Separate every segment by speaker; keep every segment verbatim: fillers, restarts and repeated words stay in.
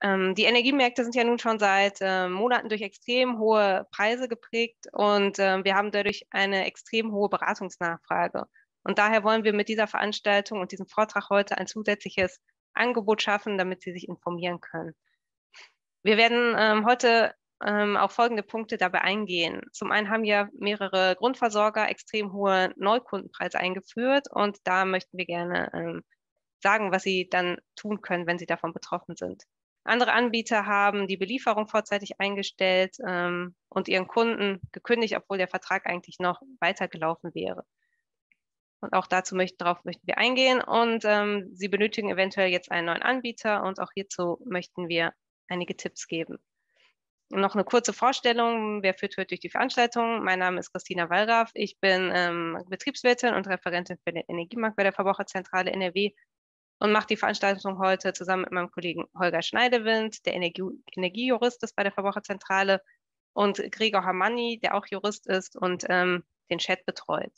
Speaker 1: Ähm, die Energiemärkte sind ja nun schon seit äh, Monaten durch extrem hohe Preise geprägt und äh, wir haben dadurch eine extrem hohe Beratungsnachfrage. Und daher wollen wir mit dieser Veranstaltung und diesem Vortrag heute ein zusätzliches Angebot schaffen, damit Sie sich informieren können. Wir werden ähm, heute ähm, auf folgende Punkte dabei eingehen. Zum einen haben ja mehrere Grundversorger extrem hohe Neukundenpreise eingeführt und da möchten wir gerne ähm, sagen, was sie dann tun können, wenn sie davon betroffen sind. Andere Anbieter haben die Belieferung vorzeitig eingestellt ähm, und ihren Kunden gekündigt, obwohl der Vertrag eigentlich noch weitergelaufen wäre. Und auch dazu möchten, darauf möchten wir eingehen. Und ähm, Sie benötigen eventuell jetzt einen neuen Anbieter und auch hierzu möchten wir einige Tipps geben. Noch eine kurze Vorstellung, wer führt heute durch die Veranstaltung? Mein Name ist Christina Wallraff. Ich bin ähm, Betriebswirtin und Referentin für den Energiemarkt bei der Verbraucherzentrale N R W und mache die Veranstaltung heute zusammen mit meinem Kollegen Holger Schneidewind, der Energie Energiejurist ist bei der Verbraucherzentrale, und Gregor Hamanni, der auch Jurist ist und ähm, den Chat betreut.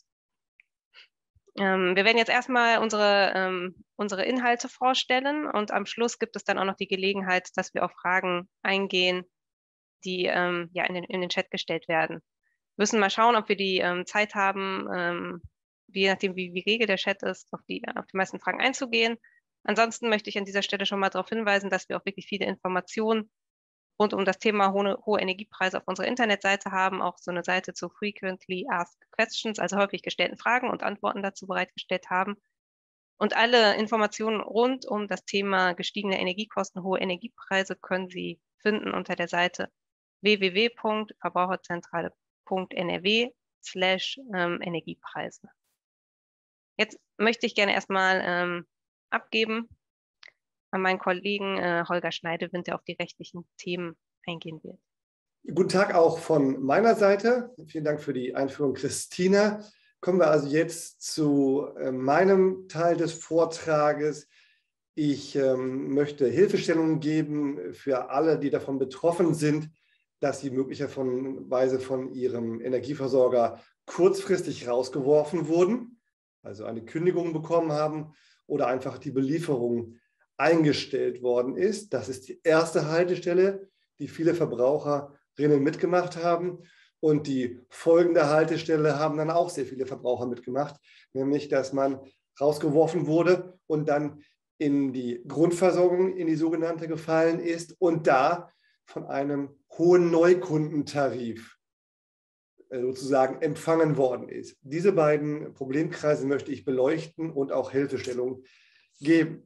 Speaker 1: Ähm, wir werden jetzt erstmal unsere, ähm, unsere Inhalte vorstellen und am Schluss gibt es dann auch noch die Gelegenheit, dass wir auf Fragen eingehen, die ähm, ja in den, in den Chat gestellt werden. Wir müssen mal schauen, ob wir die ähm, Zeit haben, ähm, je nachdem, wie, wie rege der Chat ist, auf die, auf die meisten Fragen einzugehen. Ansonsten möchte ich an dieser Stelle schon mal darauf hinweisen, dass wir auch wirklich viele Informationen rund um das Thema hohe, hohe Energiepreise auf unserer Internetseite haben, auch so eine Seite zu Frequently Asked Questions, also häufig gestellten Fragen und Antworten dazu bereitgestellt haben. Und alle Informationen rund um das Thema gestiegene Energiekosten, hohe Energiepreise können Sie finden unter der Seite w w w punkt verbraucherzentrale punkt n r w slash Energiepreise. Jetzt möchte ich gerne erstmal ähm, abgeben an meinen Kollegen äh, Holger Schneidewind, der auf die rechtlichen Themen eingehen wird.
Speaker 2: Guten Tag auch von meiner Seite. Vielen Dank für die Einführung, Christina. Kommen wir also jetzt zu äh, meinem Teil des Vortrages. Ich ähm, möchte Hilfestellungen geben für alle, die davon betroffen sind, dass sie möglicherweise von ihrem Energieversorger kurzfristig rausgeworfen wurden, also eine Kündigung bekommen haben oder einfach die Belieferung eingestellt worden ist. Das ist die erste Haltestelle, die viele Verbraucherinnen mitgemacht haben. Und die folgende Haltestelle haben dann auch sehr viele Verbraucher mitgemacht, nämlich dass man rausgeworfen wurde und dann in die Grundversorgung, in die sogenannte, gefallen ist und da von einem hohen Neukundentarif sozusagen empfangen worden ist. Diese beiden Problemkreise möchte ich beleuchten und auch Hilfestellung geben.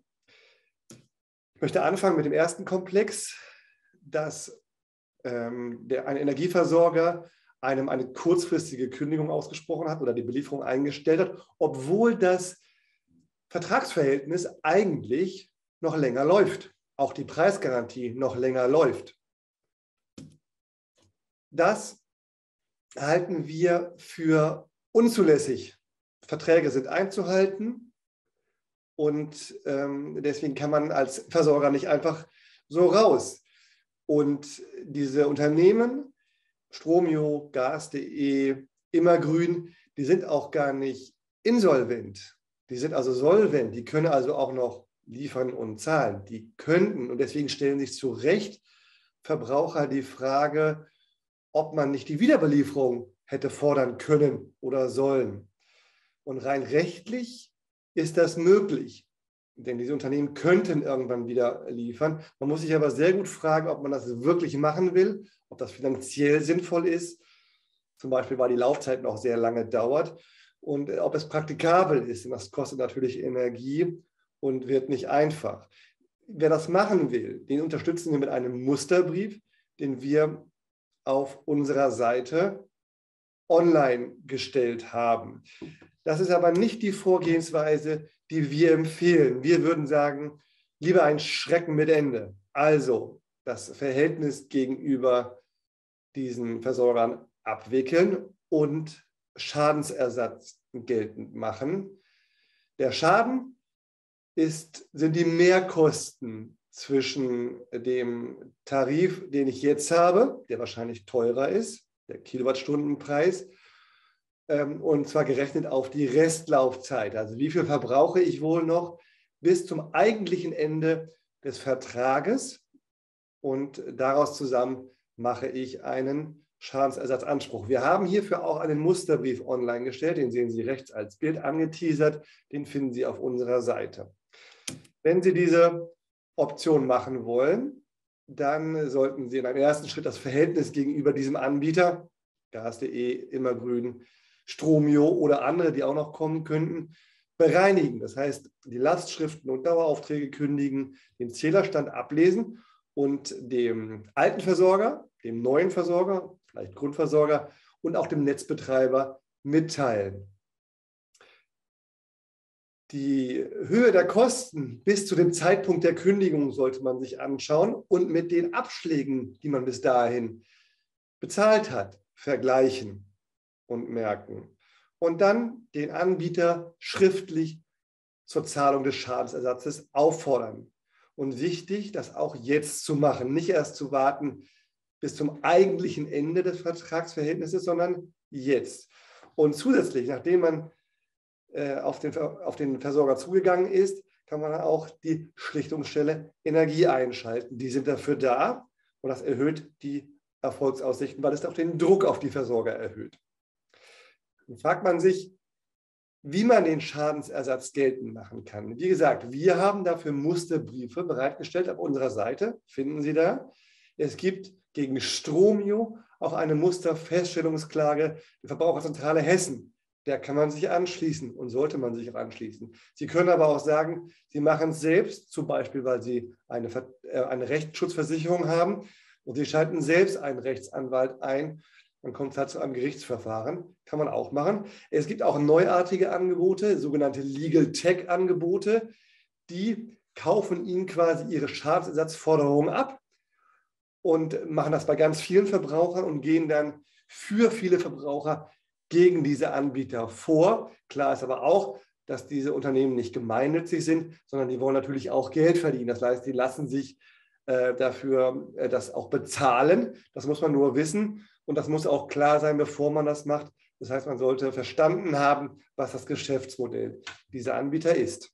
Speaker 2: Ich möchte anfangen mit dem ersten Komplex, dass ähm, der, ein Energieversorger einem eine kurzfristige Kündigung ausgesprochen hat oder die Belieferung eingestellt hat, obwohl das Vertragsverhältnis eigentlich noch länger läuft, auch die Preisgarantie noch länger läuft. Das halten wir für unzulässig. Verträge sind einzuhalten und ähm, deswegen kann man als Versorger nicht einfach so raus. Und diese Unternehmen, Stromio, gas punkt de, Immergrün, die sind auch gar nicht insolvent. Die sind also solvent, die können also auch noch liefern und zahlen. Die könnten, und deswegen stellen sich zu Recht Verbraucher die Frage, ob man nicht die Wiederbelieferung hätte fordern können oder sollen. Und rein rechtlich ist das möglich, denn diese Unternehmen könnten irgendwann wieder liefern. Man muss sich aber sehr gut fragen, ob man das wirklich machen will, ob das finanziell sinnvoll ist, zum Beispiel, weil die Laufzeit noch sehr lange dauert, und ob es praktikabel ist. Und das kostet natürlich Energie und wird nicht einfach. Wer das machen will, den unterstützen wir mit einem Musterbrief, den wir auf unserer Seite online gestellt haben. Das ist aber nicht die Vorgehensweise, die wir empfehlen. Wir würden sagen, lieber ein Schrecken mit Ende. Also das Verhältnis gegenüber diesen Versorgern abwickeln und Schadensersatz geltend machen. Der Schaden ist, sind die Mehrkosten zwischen dem Tarif, den ich jetzt habe, der wahrscheinlich teurer ist, der Kilowattstundenpreis, und zwar gerechnet auf die Restlaufzeit. Also wie viel verbrauche ich wohl noch bis zum eigentlichen Ende des Vertrages? und daraus zusammen mache ich einen Schadensersatzanspruch. Wir haben hierfür auch einen Musterbrief online gestellt, den sehen Sie rechts als Bild angeteasert, den finden Sie auf unserer Seite. Wenn Sie diese Option machen wollen, dann sollten Sie in einem ersten Schritt das Verhältnis gegenüber diesem Anbieter, gas punkt de, Immergrün, Stromio oder andere, die auch noch kommen könnten, bereinigen. Das heißt, die Lastschriften und Daueraufträge kündigen, den Zählerstand ablesen und dem alten Versorger, dem neuen Versorger, vielleicht Grundversorger und auch dem Netzbetreiber mitteilen. Die Höhe der Kosten bis zu dem Zeitpunkt der Kündigung sollte man sich anschauen und mit den Abschlägen, die man bis dahin bezahlt hat, vergleichen und merken. Und dann den Anbieter schriftlich zur Zahlung des Schadensersatzes auffordern. Und wichtig, das auch jetzt zu machen, nicht erst zu warten bis zum eigentlichen Ende des Vertragsverhältnisses, sondern jetzt. Und zusätzlich, nachdem man äh, auf, den, auf den Versorger zugegangen ist, kann man auch die Schlichtungsstelle Energie einschalten. Die sind dafür da und das erhöht die Erfolgsaussichten, weil es auch den Druck auf die Versorger erhöht. Dann fragt man sich, wie man den Schadensersatz geltend machen kann. Wie gesagt, wir haben dafür Musterbriefe bereitgestellt auf unserer Seite, finden Sie da. Es gibt gegen Stromio auch eine Musterfeststellungsklage der Verbraucherzentrale Hessen. Der kann man sich anschließen und sollte man sich auch anschließen. Sie können aber auch sagen, Sie machen es selbst, zum Beispiel, weil Sie eine, eine Rechtsschutzversicherung haben und Sie schalten selbst einen Rechtsanwalt ein. Dann kommt es halt zu einem Gerichtsverfahren, kann man auch machen. Es gibt auch neuartige Angebote, sogenannte Legal Tech Angebote, die kaufen Ihnen quasi Ihre Schadensersatzforderungen ab und machen das bei ganz vielen Verbrauchern und gehen dann für viele Verbraucher gegen diese Anbieter vor. Klar ist aber auch, dass diese Unternehmen nicht gemeinnützig sind, sondern die wollen natürlich auch Geld verdienen. Das heißt, die lassen sich äh, dafür äh, das auch bezahlen. Das muss man nur wissen. Und das muss auch klar sein, bevor man das macht. Das heißt, man sollte verstanden haben, was das Geschäftsmodell dieser Anbieter ist.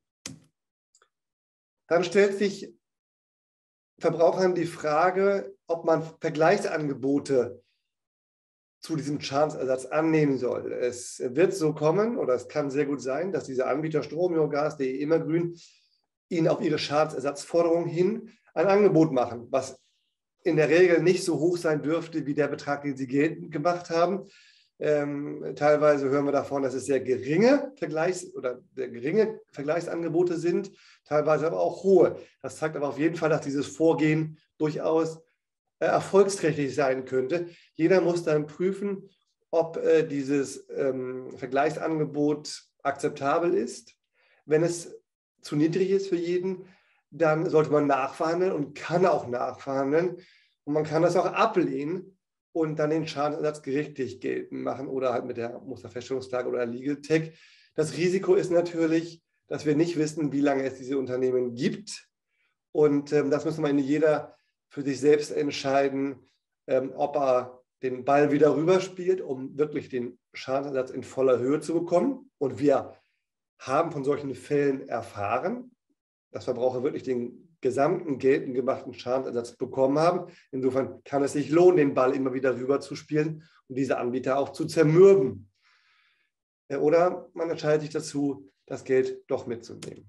Speaker 2: Dann stellt sich Verbrauchern die Frage, ob man Vergleichsangebote zu diesem Schadensersatz annehmen soll. Es wird so kommen, oder es kann sehr gut sein, dass diese Anbieter Stromio, gas punkt de, Immergrün Ihnen auf Ihre Schadensersatzforderung hin ein Angebot machen, was in der Regel nicht so hoch sein dürfte wie der Betrag, den Sie geltend gemacht haben. Ähm, teilweise hören wir davon, dass es sehr geringe Vergleichs- oder sehr geringe Vergleichsangebote sind, teilweise aber auch hohe. Das zeigt aber auf jeden Fall, dass dieses Vorgehen durchaus äh, erfolgsträchtig sein könnte. Jeder muss dann prüfen, ob äh, dieses ähm, Vergleichsangebot akzeptabel ist. Wenn es zu niedrig ist für jeden, dann sollte man nachverhandeln und kann auch nachverhandeln. Und man kann das auch ablehnen und dann den Schadensersatz gerichtlich geltend machen oder halt mit der Musterfeststellungsklage oder Legal Tech. Das Risiko ist natürlich, dass wir nicht wissen, wie lange es diese Unternehmen gibt. Und ähm, das muss man in jeder für sich selbst entscheiden, ähm, ob er den Ball wieder rüberspielt, um wirklich den Schadensersatz in voller Höhe zu bekommen. Und wir haben von solchen Fällen erfahren, dass Verbraucher wirklich den gesamten geltend gemachten Schadensersatz bekommen haben. Insofern kann es sich lohnen, den Ball immer wieder rüber zu spielen und diese Anbieter auch zu zermürben. Oder man entscheidet sich dazu, das Geld doch mitzunehmen.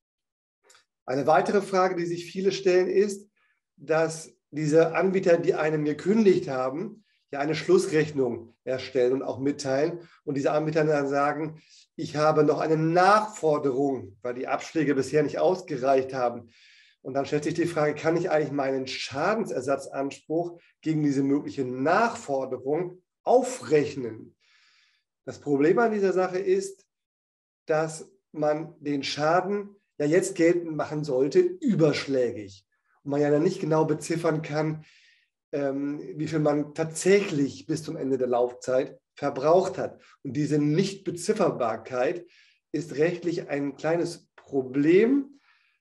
Speaker 2: Eine weitere Frage, die sich viele stellen, ist, dass diese Anbieter, die einem gekündigt haben, ja eine Schlussrechnung erstellen und auch mitteilen. Und diese Anbieter dann sagen, ich habe noch eine Nachforderung, weil die Abschläge bisher nicht ausgereicht haben. Und dann stellt sich die Frage, kann ich eigentlich meinen Schadensersatzanspruch gegen diese mögliche Nachforderung aufrechnen? Das Problem an dieser Sache ist, dass man den Schaden ja jetzt geltend machen sollte, überschlägig. Und man ja dann nicht genau beziffern kann, ähm, wie viel man tatsächlich bis zum Ende der Laufzeit verbraucht hat. Und diese Nichtbezifferbarkeit ist rechtlich ein kleines Problem.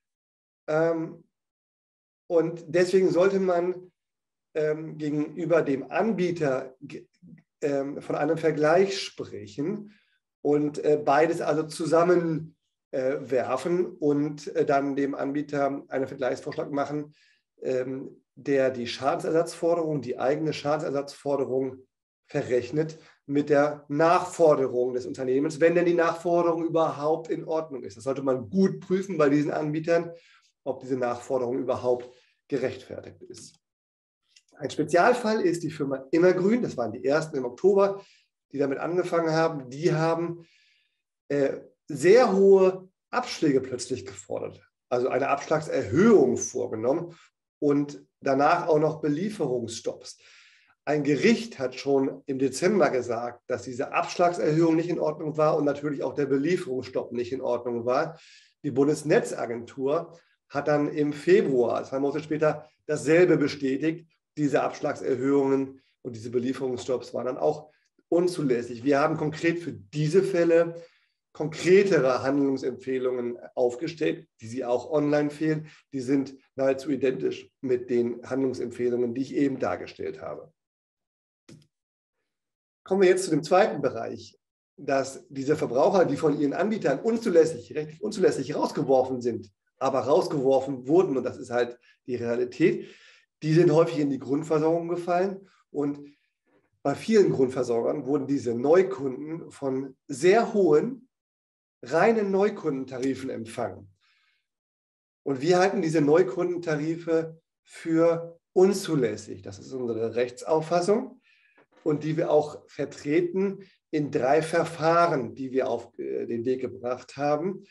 Speaker 2: Ähm, und deswegen sollte man ähm, gegenüber dem Anbieter ähm, von einem Vergleich sprechen und äh, beides also zusammenwerfen äh, und äh, dann dem Anbieter einen Vergleichsvorschlag machen, ähm, der die Schadensersatzforderung, die eigene Schadensersatzforderung verrechnet mit der Nachforderung des Unternehmens, wenn denn die Nachforderung überhaupt in Ordnung ist. Das sollte man gut prüfen bei diesen Anbietern, ob diese Nachforderung überhaupt gerechtfertigt ist. Ein Spezialfall ist die Firma Immergrün. Das waren die ersten im Oktober, die damit angefangen haben. Die haben äh, sehr hohe Abschläge plötzlich gefordert, also eine Abschlagserhöhung vorgenommen und danach auch noch Belieferungsstopps. Ein Gericht hat schon im Dezember gesagt, dass diese Abschlagserhöhung nicht in Ordnung war und natürlich auch der Belieferungsstopp nicht in Ordnung war. Die Bundesnetzagentur hat dann im Februar, zwei Monate später, dasselbe bestätigt. Diese Abschlagserhöhungen und diese Belieferungsstopps waren dann auch unzulässig. Wir haben konkret für diese Fälle konkretere Handlungsempfehlungen aufgestellt, die Sie auch online finden. Die sind nahezu identisch mit den Handlungsempfehlungen, die ich eben dargestellt habe. Kommen wir jetzt zu dem zweiten Bereich, dass diese Verbraucher, die von ihren Anbietern unzulässig, rechtlich unzulässig rausgeworfen sind, aber rausgeworfen wurden, und das ist halt die Realität, die sind häufig in die Grundversorgung gefallen. Und bei vielen Grundversorgern wurden diese Neukunden von sehr hohen, reinen Neukundentarifen empfangen. Und wir halten diese Neukundentarife für unzulässig. Das ist unsere Rechtsauffassung und die wir auch vertreten in drei Verfahren, die wir auf den Weg gebracht haben.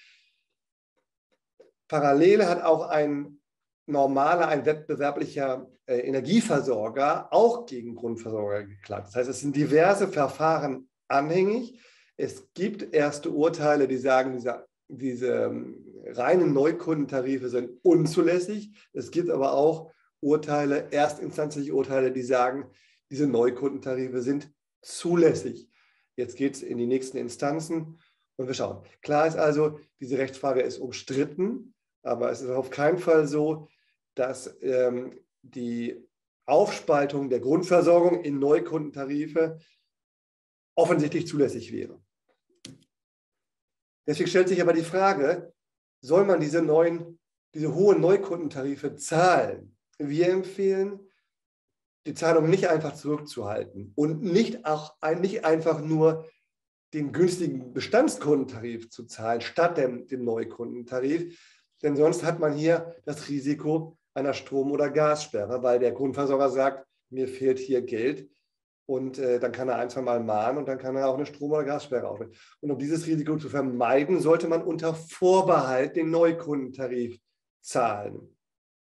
Speaker 2: Parallel hat auch ein normaler, ein wettbewerblicher äh, Energieversorger auch gegen Grundversorger geklagt. Das heißt, es sind diverse Verfahren anhängig. Es gibt erste Urteile, die sagen, diese, diese ähm, reinen Neukundentarife sind unzulässig. Es gibt aber auch Urteile, erstinstanzliche Urteile, die sagen, diese Neukundentarife sind zulässig. Jetzt geht es in die nächsten Instanzen und wir schauen. Klar ist also, diese Rechtsfrage ist umstritten, aber es ist auf keinen Fall so, dass ähm, die Aufspaltung der Grundversorgung in Neukundentarife offensichtlich zulässig wäre. Deswegen stellt sich aber die Frage, soll man diese, neuen, diese hohen Neukundentarife zahlen? Wir empfehlen, die Zahlung nicht einfach zurückzuhalten und nicht, auch, nicht einfach nur den günstigen Bestandskundentarif zu zahlen, statt dem, dem Neukundentarif. Denn sonst hat man hier das Risiko einer Strom- oder Gassperre, weil der Grundversorger sagt, mir fehlt hier Geld und äh, dann kann er ein, zwei Mal mahnen und dann kann er auch eine Strom- oder Gassperre aufnehmen. Und um dieses Risiko zu vermeiden, sollte man unter Vorbehalt den Neukundentarif zahlen.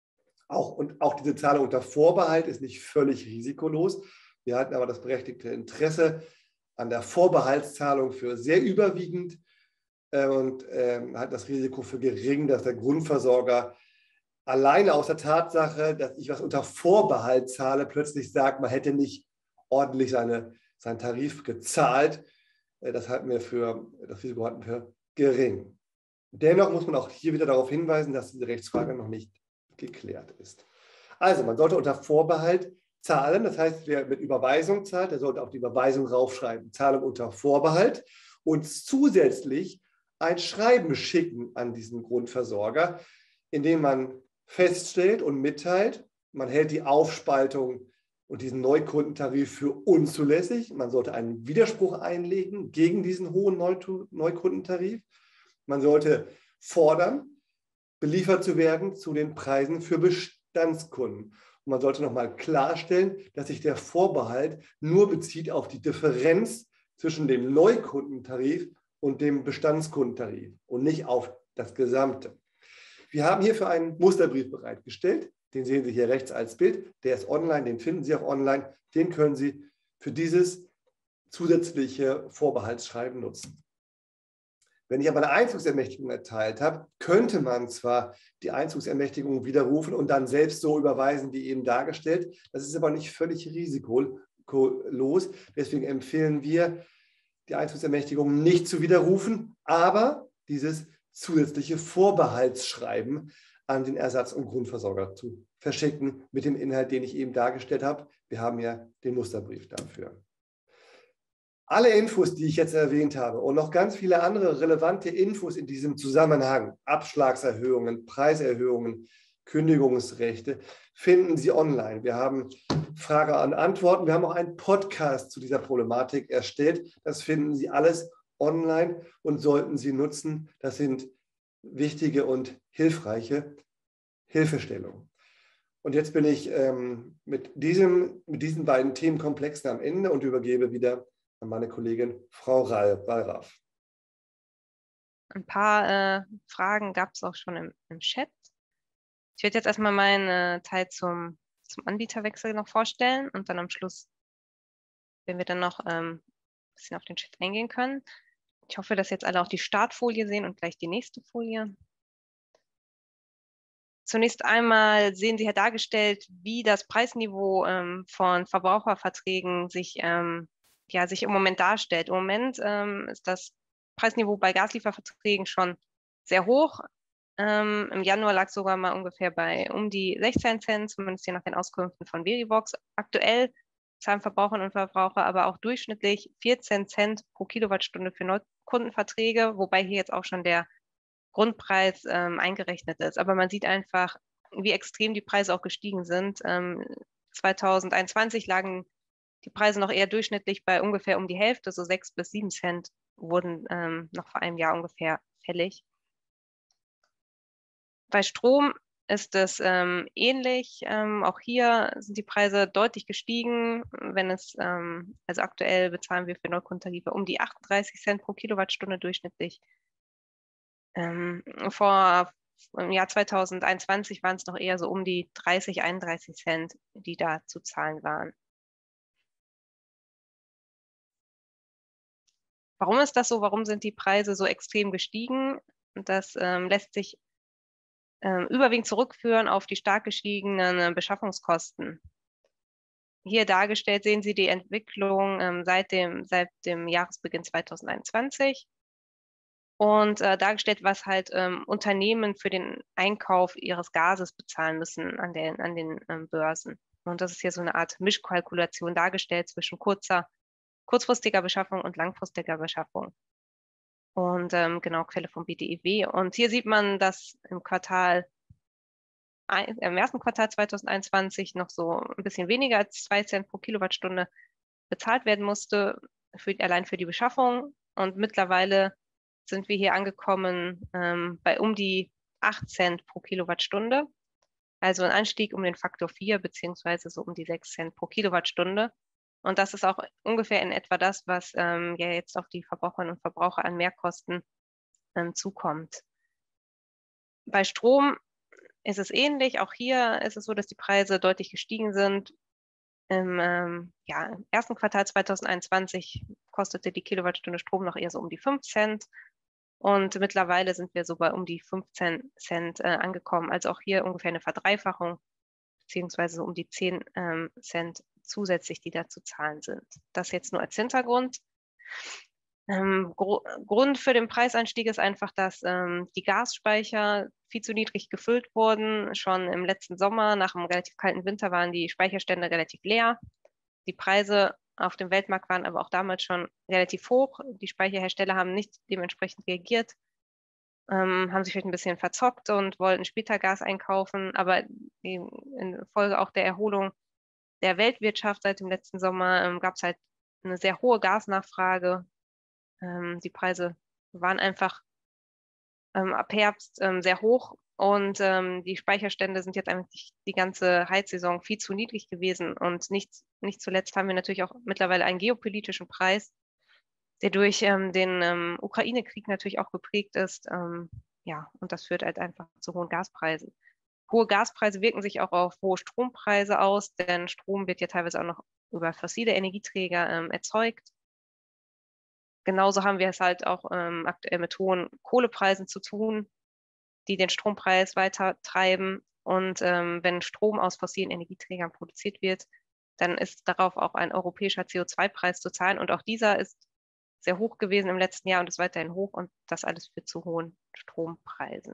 Speaker 2: Auch, und auch diese Zahlung unter Vorbehalt ist nicht völlig risikolos. Wir halten aber das berechtigte Interesse an der Vorbehaltszahlung für sehr überwiegend äh, und äh, halten das Risiko für gering, dass der Grundversorger alleine aus der Tatsache, dass ich was unter Vorbehalt zahle, plötzlich sagt, man hätte nicht ordentlich seine, seinen Tarif gezahlt. Das halten wir für, das Risiko halten wir für gering. Dennoch muss man auch hier wieder darauf hinweisen, dass diese Rechtsfrage noch nicht geklärt ist. Also, man sollte unter Vorbehalt zahlen. Das heißt, wer mit Überweisung zahlt, der sollte auch die Überweisung raufschreiben. Zahlung unter Vorbehalt und zusätzlich ein Schreiben schicken an diesen Grundversorger, in dem man feststellt und mitteilt, man hält die Aufspaltung und diesen Neukundentarif für unzulässig. Man sollte einen Widerspruch einlegen gegen diesen hohen Neukundentarif. Man sollte fordern, beliefert zu werden zu den Preisen für Bestandskunden. Und man sollte nochmal klarstellen, dass sich der Vorbehalt nur bezieht auf die Differenz zwischen dem Neukundentarif und dem Bestandskundentarif und nicht auf das Gesamte. Wir haben hierfür einen Musterbrief bereitgestellt. Den sehen Sie hier rechts als Bild. Der ist online, den finden Sie auch online. Den können Sie für dieses zusätzliche Vorbehaltsschreiben nutzen. Wenn ich aber eine Einzugsermächtigung erteilt habe, könnte man zwar die Einzugsermächtigung widerrufen und dann selbst so überweisen, wie eben dargestellt. Das ist aber nicht völlig risikolos. Deswegen empfehlen wir, die Einzugsermächtigung nicht zu widerrufen, aber dieses zusätzliche Vorbehaltsschreiben an den Ersatz- und Grundversorger zu verschicken mit dem Inhalt, den ich eben dargestellt habe. Wir haben ja den Musterbrief dafür. Alle Infos, die ich jetzt erwähnt habe und noch ganz viele andere relevante Infos in diesem Zusammenhang, Abschlagserhöhungen, Preiserhöhungen, Kündigungsrechte, finden Sie online. Wir haben Frage und Antworten. Wir haben auch einen Podcast zu dieser Problematik erstellt. Das finden Sie alles online und sollten Sie nutzen. Das sind wichtige und hilfreiche Hilfestellungen. Und jetzt bin ich ähm, mit, diesem, mit diesen beiden Themenkomplexen am Ende und übergebe wieder an meine Kollegin Frau Wallraff.
Speaker 1: Ein paar äh, Fragen gab es auch schon im, im Chat. Ich werde jetzt erstmal meinen äh, Teil zum, zum Anbieterwechsel noch vorstellen und dann am Schluss, wenn wir dann noch ähm, ein bisschen auf den Chat eingehen können. Ich hoffe, dass jetzt alle auch die Startfolie sehen und gleich die nächste Folie. Zunächst einmal sehen Sie hier dargestellt, wie das Preisniveau ähm, von Verbraucherverträgen sich, ähm, ja, sich im Moment darstellt. Im Moment ähm, ist das Preisniveau bei Gaslieferverträgen schon sehr hoch. Ähm, Im Januar lag es sogar mal ungefähr bei um die sechzehn Cent, zumindest hier nach den Auskünften von Verivox. Aktuell zahlen Verbraucherinnen und Verbraucher aber auch durchschnittlich vierzehn Cent pro Kilowattstunde für Neukundenverträge, wobei hier jetzt auch schon der Grundpreis ähm, eingerechnet ist. Aber man sieht einfach, wie extrem die Preise auch gestiegen sind. Ähm, zweitausendeinundzwanzig lagen die Preise noch eher durchschnittlich bei ungefähr um die Hälfte, so sechs bis sieben Cent wurden ähm, noch vor einem Jahr ungefähr fällig. Bei Strom ist es ähm, ähnlich. Ähm, auch hier sind die Preise deutlich gestiegen. Wenn es, ähm, also aktuell bezahlen wir für Neukundentarife um die achtunddreißig Cent pro Kilowattstunde durchschnittlich. Ähm, vor im Jahr zweitausendeinundzwanzig waren es noch eher so um die dreißig, einunddreißig Cent, die da zu zahlen waren. Warum ist das so? Warum sind die Preise so extrem gestiegen? Das ähm, lässt sich ähm, überwiegend zurückführen auf die stark gestiegenen äh, Beschaffungskosten. Hier dargestellt sehen Sie die Entwicklung ähm, seit dem, seit dem Jahresbeginn zweitausendeinundzwanzig. Und äh, dargestellt, was halt ähm, Unternehmen für den Einkauf ihres Gases bezahlen müssen an den, an den ähm, Börsen. Und das ist hier so eine Art Mischkalkulation dargestellt zwischen kurzer, kurzfristiger Beschaffung und langfristiger Beschaffung. Und ähm, genau, Quelle vom B D I W. Und hier sieht man, dass im Quartal, ein, im ersten Quartal zweitausendeinundzwanzig noch so ein bisschen weniger als zwei Cent pro Kilowattstunde bezahlt werden musste, für, allein für die Beschaffung. Und mittlerweile sind wir hier angekommen ähm, bei um die acht Cent pro Kilowattstunde. Also ein Anstieg um den Faktor vier beziehungsweise so um die sechs Cent pro Kilowattstunde. Und das ist auch ungefähr in etwa das, was ähm, ja jetzt auf die Verbraucherinnen und Verbraucher an Mehrkosten ähm, zukommt. Bei Strom ist es ähnlich. Auch hier ist es so, dass die Preise deutlich gestiegen sind. Im, ähm, ja, im ersten Quartal zweitausendeinundzwanzig kostete die Kilowattstunde Strom noch eher so um die fünf Cent. Und mittlerweile sind wir so bei um die fünfzehn Cent äh, angekommen. Also auch hier ungefähr eine Verdreifachung, beziehungsweise so um die zehn ähm, Cent zusätzlich, die da zu zahlen sind. Das jetzt nur als Hintergrund. Ähm, Grund für den Preisanstieg ist einfach, dass ähm, die Gasspeicher viel zu niedrig gefüllt wurden. Schon im letzten Sommer, nach einem relativ kalten Winter, waren die Speicherstände relativ leer. Die Preise auf dem Weltmarkt waren aber auch damals schon relativ hoch. Die Speicherhersteller haben nicht dementsprechend reagiert, ähm, haben sich vielleicht ein bisschen verzockt und wollten später Gas einkaufen. Aber in Folge auch der Erholung der Weltwirtschaft seit dem letzten Sommer ähm, gab es halt eine sehr hohe Gasnachfrage. Ähm, die Preise waren einfach ähm, ab Herbst ähm, sehr hoch und ähm, die Speicherstände sind jetzt eigentlich die ganze Heizsaison viel zu niedrig gewesen. Und nicht, nicht zuletzt haben wir natürlich auch mittlerweile einen geopolitischen Preis, der durch ähm, den ähm, Ukraine-Krieg natürlich auch geprägt ist. Ähm, ja, und das führt halt einfach zu hohen Gaspreisen. Hohe Gaspreise wirken sich auch auf hohe Strompreise aus, denn Strom wird ja teilweise auch noch über fossile Energieträger ähm, erzeugt. Genauso haben wir es halt auch ähm, aktuell mit hohen Kohlepreisen zu tun, die den Strompreis weiter treiben. Und ähm, wenn Strom aus fossilen Energieträgern produziert wird, dann ist darauf auch ein europäischer C O zwei Preis zu zahlen. Und auch dieser ist sehr hoch gewesen im letzten Jahr und ist weiterhin hoch. Und das alles führt zu hohen Strompreisen.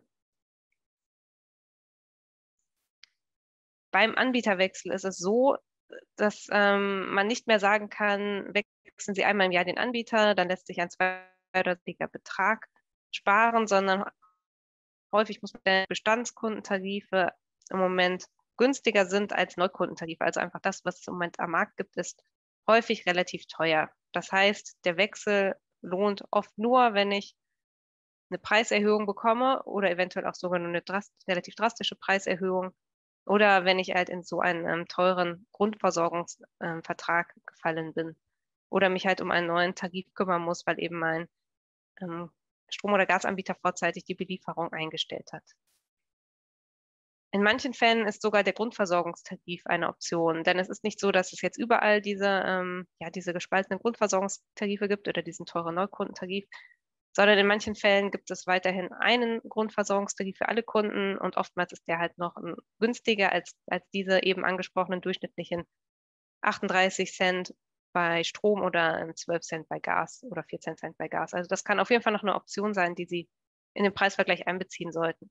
Speaker 1: Beim Anbieterwechsel ist es so, dass ähm, man nicht mehr sagen kann, wechseln Sie einmal im Jahr den Anbieter, dann lässt sich ein zweistelliger Betrag sparen, sondern häufig muss man Bestandskundentarife im Moment günstiger sind als Neukundentarife. Also einfach das, was es im Moment am Markt gibt, ist häufig relativ teuer. Das heißt, der Wechsel lohnt oft nur, wenn ich eine Preiserhöhung bekomme oder eventuell auch sogar nur eine drast relativ drastische Preiserhöhung oder wenn ich halt in so einen ähm, teuren Grundversorgungsvertrag ähm, gefallen bin oder mich halt um einen neuen Tarif kümmern muss, weil eben mein ähm, Strom- oder Gasanbieter vorzeitig die Belieferung eingestellt hat. In manchen Fällen ist sogar der Grundversorgungstarif eine Option, denn es ist nicht so, dass es jetzt überall diese, ähm, ja, diese gespaltenen Grundversorgungstarife gibt oder diesen teuren Neukundentarif, sondern in manchen Fällen gibt es weiterhin einen Grundversorgungstarif für alle Kunden und oftmals ist der halt noch um, günstiger als, als diese eben angesprochenen durchschnittlichen achtunddreißig Cent bei Strom oder zwölf Cent bei Gas oder vierzehn Cent bei Gas. Also das kann auf jeden Fall noch eine Option sein, die Sie in den Preisvergleich einbeziehen sollten.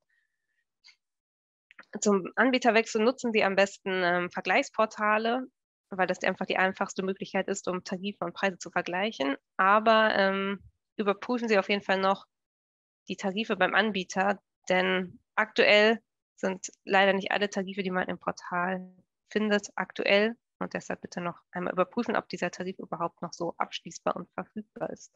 Speaker 1: Zum Anbieterwechsel nutzen Sie am besten ähm, Vergleichsportale, weil das einfach die einfachste Möglichkeit ist, um Tarife und Preise zu vergleichen. Aber ähm, überprüfen Sie auf jeden Fall noch die Tarife beim Anbieter, denn aktuell sind leider nicht alle Tarife, die man im Portal findet, aktuell. Und deshalb bitte noch einmal überprüfen, ob dieser Tarif überhaupt noch so abschließbar und verfügbar ist.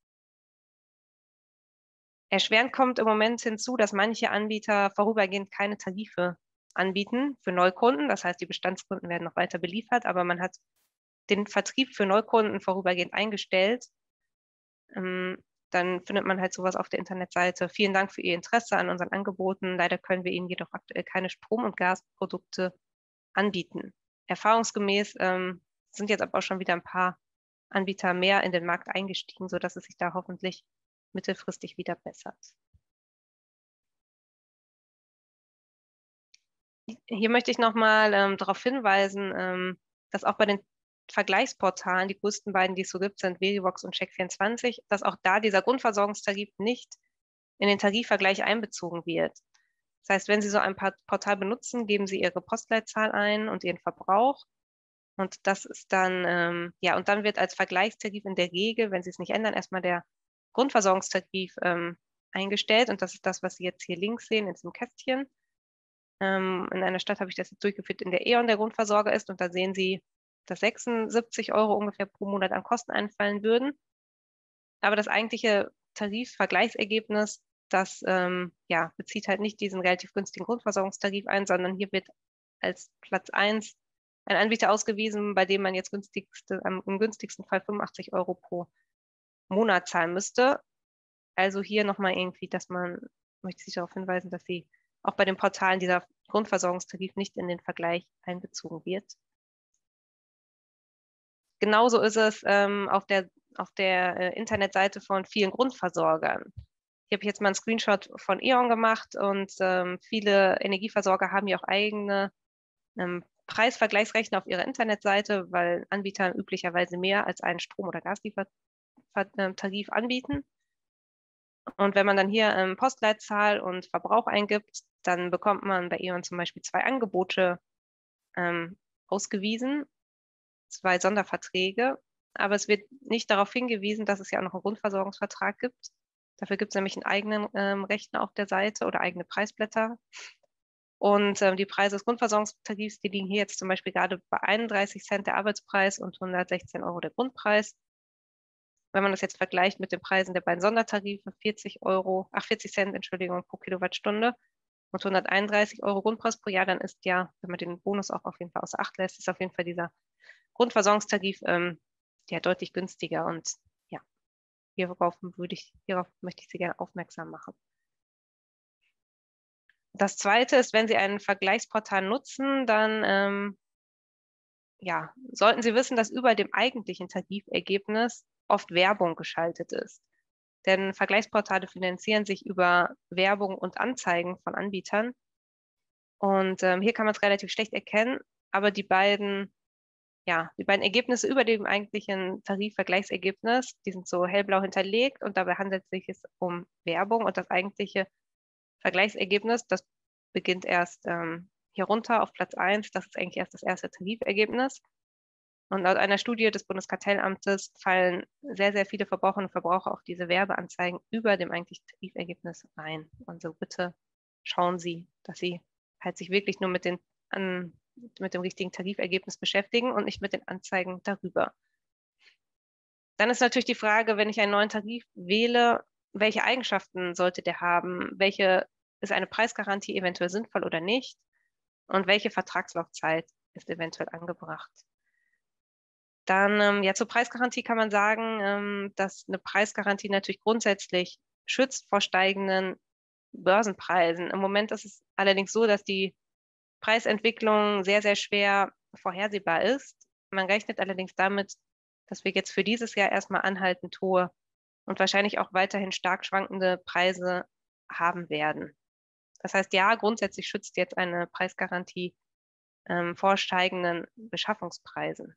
Speaker 1: Erschwerend kommt im Moment hinzu, dass manche Anbieter vorübergehend keine Tarife anbieten für Neukunden. Das heißt, die Bestandskunden werden noch weiter beliefert, aber man hat den Vertrieb für Neukunden vorübergehend eingestellt. Ähm, dann findet man halt sowas auf der Internetseite. Vielen Dank für Ihr Interesse an unseren Angeboten. Leider können wir Ihnen jedoch aktuell keine Strom- und Gasprodukte anbieten. Erfahrungsgemäß ähm, sind jetzt aber auch schon wieder ein paar Anbieter mehr in den Markt eingestiegen, sodass es sich da hoffentlich mittelfristig wieder bessert. Hier möchte ich nochmal ähm, darauf hinweisen, ähm, dass auch bei den Vergleichsportalen, die größten beiden, die es so gibt, sind Verivox und Check vierundzwanzig, dass auch da dieser Grundversorgungstarif nicht in den Tarifvergleich einbezogen wird. Das heißt, wenn Sie so ein Portal benutzen, geben Sie Ihre Postleitzahl ein und Ihren Verbrauch. Und das ist dann, ähm, ja, und dann wird als Vergleichstarif in der Regel, wenn Sie es nicht ändern, erstmal der Grundversorgungstarif ähm, eingestellt. Und das ist das, was Sie jetzt hier links sehen in diesem Kästchen. Ähm, in einer Stadt habe ich das jetzt durchgeführt, in der E.ON der Grundversorger ist. Und da sehen Sie, dass sechsundsiebzig Euro ungefähr pro Monat an Kosten einfallen würden. Aber das eigentliche Tarifvergleichsergebnis, das ähm, ja, bezieht halt nicht diesen relativ günstigen Grundversorgungstarif ein, sondern hier wird als Platz eins ein Anbieter ausgewiesen, bei dem man jetzt günstigste, am, im günstigsten Fall fünfundachtzig Euro pro Monat zahlen müsste. Also hier nochmal irgendwie, dass man, möchte ich darauf hinweisen, dass sie auch bei den Portalen dieser Grundversorgungstarif nicht in den Vergleich einbezogen wird. Genauso ist es ähm, auf der, auf der äh, Internetseite von vielen Grundversorgern. Hier habe ich jetzt mal einen Screenshot von E.ON gemacht und ähm, viele Energieversorger haben hier auch eigene ähm, Preisvergleichsrechner auf ihrer Internetseite, weil Anbieter üblicherweise mehr als einen Strom- oder Gasliefertarif anbieten. Und wenn man dann hier ähm, Postleitzahl und Verbrauch eingibt, dann bekommt man bei E.ON zum Beispiel zwei Angebote ähm, ausgewiesen, zwei Sonderverträge. Aber es wird nicht darauf hingewiesen, dass es ja auch noch einen Grundversorgungsvertrag gibt. Dafür gibt es nämlich einen eigenen ähm, Rechner auf der Seite oder eigene Preisblätter. Und ähm, die Preise des Grundversorgungstarifs, die liegen hier jetzt zum Beispiel gerade bei einunddreißig Cent der Arbeitspreis und hundertsechzehn Euro der Grundpreis. Wenn man das jetzt vergleicht mit den Preisen der beiden Sondertarife, vierzig Euro, ach, vierzig Cent, Entschuldigung, pro Kilowattstunde und hunderteinunddreißig Euro Grundpreis pro Jahr, dann ist ja, wenn man den Bonus auch auf jeden Fall außer Acht lässt, ist auf jeden Fall dieser Grundversorgungstarif ähm, ja deutlich günstiger. Und ja, hierauf würde ich, hierauf möchte ich Sie gerne aufmerksam machen. Das Zweite ist, wenn Sie ein Vergleichsportal nutzen, dann ähm, ja, sollten Sie wissen, dass über dem eigentlichen Tarifergebnis oft Werbung geschaltet ist. Denn Vergleichsportale finanzieren sich über Werbung und Anzeigen von Anbietern. Und ähm, hier kann man es relativ schlecht erkennen, aber die beiden, ja, die beiden Ergebnisse über dem eigentlichen Tarifvergleichsergebnis, die sind so hellblau hinterlegt und dabei handelt es sich um Werbung und das eigentliche Vergleichsergebnis, das beginnt erst ähm, hier runter auf Platz eins, das ist eigentlich erst das erste Tarifergebnis. Und laut einer Studie des Bundeskartellamtes fallen sehr, sehr viele Verbraucherinnen und Verbraucher auf diese Werbeanzeigen über dem eigentlichen Tarifergebnis ein. Also bitte schauen Sie, dass Sie halt sich wirklich nur mit, den, an, mit dem richtigen Tarifergebnis beschäftigen und nicht mit den Anzeigen darüber. Dann ist natürlich die Frage, wenn ich einen neuen Tarif wähle, welche Eigenschaften sollte der haben? Welche ist eine Preisgarantie eventuell sinnvoll oder nicht? Und welche Vertragslaufzeit ist eventuell angebracht? Dann, ähm, ja, zur Preisgarantie kann man sagen, ähm, dass eine Preisgarantie natürlich grundsätzlich schützt vor steigenden Börsenpreisen. Im Moment ist es allerdings so, dass die Preisentwicklung sehr, sehr schwer vorhersehbar ist. Man rechnet allerdings damit, dass wir jetzt für dieses Jahr erstmal anhaltend hohe und wahrscheinlich auch weiterhin stark schwankende Preise haben werden. Das heißt, ja, grundsätzlich schützt jetzt eine Preisgarantie ähm, vor steigenden Beschaffungspreisen.